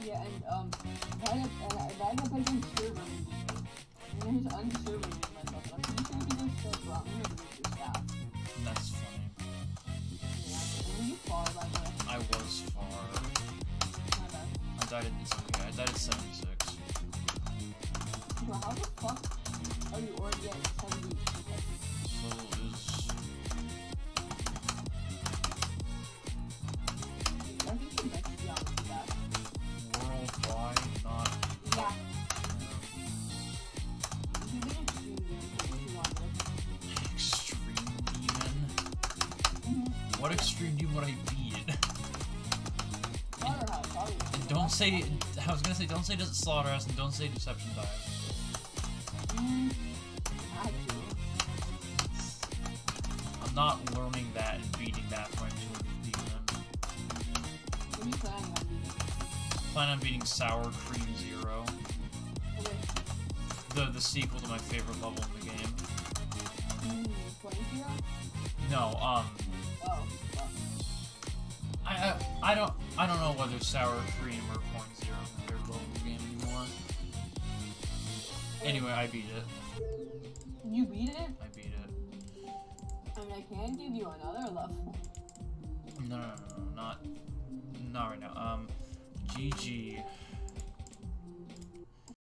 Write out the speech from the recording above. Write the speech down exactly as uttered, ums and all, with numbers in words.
Yeah, and um, I had a, I had a place in server. And he's unserving myself, but I'm pretty sure he goes so wrong. I'm gonna lose your staff. That's funny. Yeah, were you far, by the way? I was far. My bad. I died at, it's okay, I died at seventy-six. Bro, how the fuck are you already at seventy-six? So is... I think you might be honest with that. Worldwide, not... Yeah. You can extreme demon if you want this. Extreme demon? Mm-hmm. What extreme demon would I beat? Slaughterhouse, obviously. And don't say... I was gonna say, don't say Slaughterhouse and don't say Deception Dive. Mm, I do. I'm not learning that and beating that for my two hundredth demon. What are you planning on beating? Plan on beating Sour Cream Zero. Okay. The the sequel to my favorite level in the game. Mm, twenty zero? No, um Oh, well. I, I I don't I don't know whether Sour Cream or Point Zero is my favorite level in the game anymore. Anyway, I beat it. You beat it? I beat it. And I can give you another level. No no no no, not not right now. Um G G.